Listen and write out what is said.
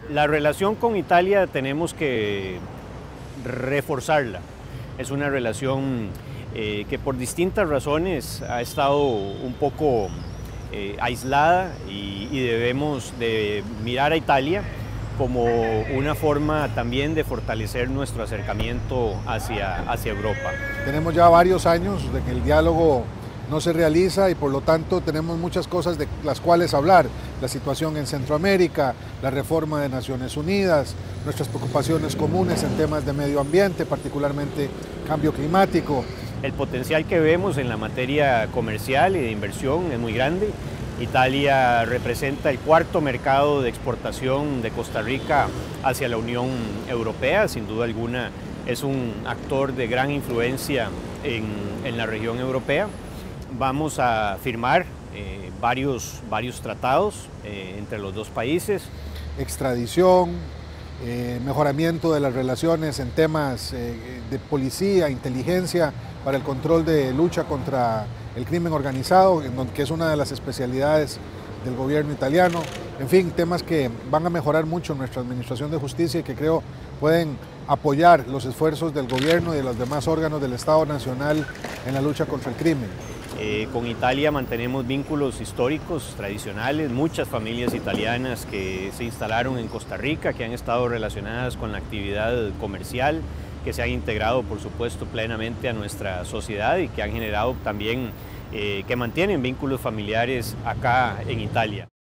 La relación con Italia tenemos que reforzarla. Es una relación que por distintas razones ha estado un poco aislada y debemos de mirar a Italia como una forma también de fortalecer nuestro acercamiento hacia Europa. Tenemos ya varios años de que el diálogo no se realiza y por lo tanto tenemos muchas cosas de las cuales hablar. La situación en Centroamérica, la reforma de Naciones Unidas, nuestras preocupaciones comunes en temas de medio ambiente, particularmente cambio climático. El potencial que vemos en la materia comercial y de inversión es muy grande. Italia representa el cuarto mercado de exportación de Costa Rica hacia la Unión Europea. Sin duda alguna es un actor de gran influencia en la región europea. Vamos a firmar varios tratados entre los dos países. Extradición, mejoramiento de las relaciones en temas de policía, inteligencia, para el control de lucha contra el crimen organizado, que es una de las especialidades del gobierno italiano. En fin, temas que van a mejorar mucho nuestra administración de justicia y que creo pueden apoyar los esfuerzos del gobierno y de los demás órganos del Estado Nacional en la lucha contra el crimen. Con Italia mantenemos vínculos históricos, tradicionales, muchas familias italianas que se instalaron en Costa Rica, que han estado relacionadas con la actividad comercial, que se han integrado por supuesto plenamente a nuestra sociedad y que han generado también, que mantienen vínculos familiares acá en Italia.